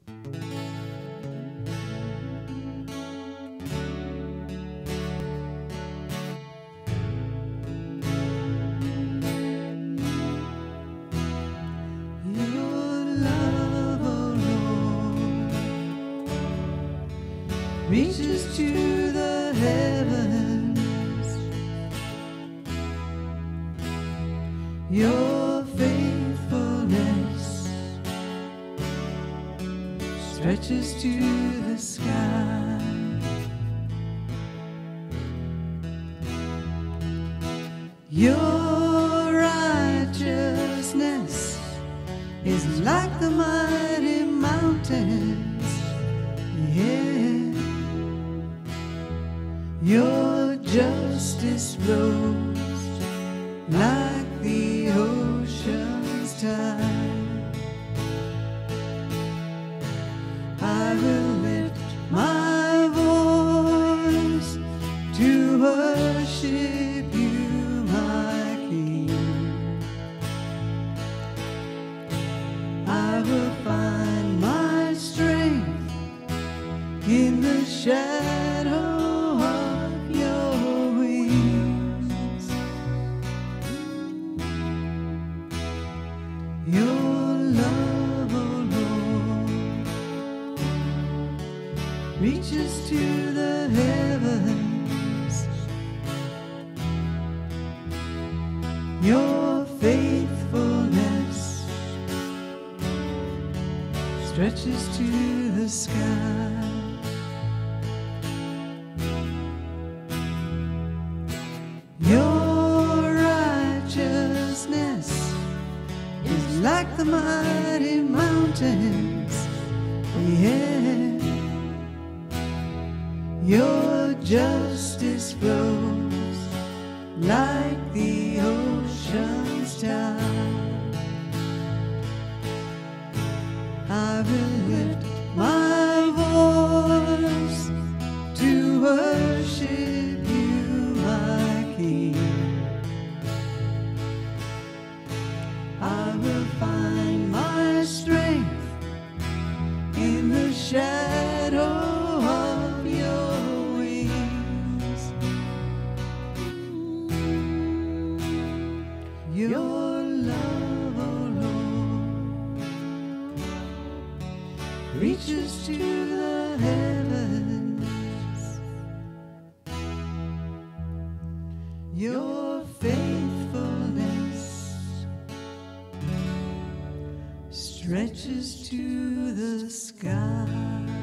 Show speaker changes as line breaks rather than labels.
Reaches to the heavens. Your faithfulness stretches to the sky. Your righteousness is like the mighty mountains. Yeah. Your justice flows like the ocean's tide. I will lift my voice to worship you, my King. I will find my strength in the shadow. Your love, oh Lord, reaches to the heavens. Your faithfulness stretches to the sky. Your righteousness is like the mighty mountains, yeah. Your justice flows like the ocean's tide. I will lift my voice to worship you, my King. I will find my strength in the shadow of your wings. Your love, oh Lord, reaches to the heavens. Your faithfulness stretches to the sky.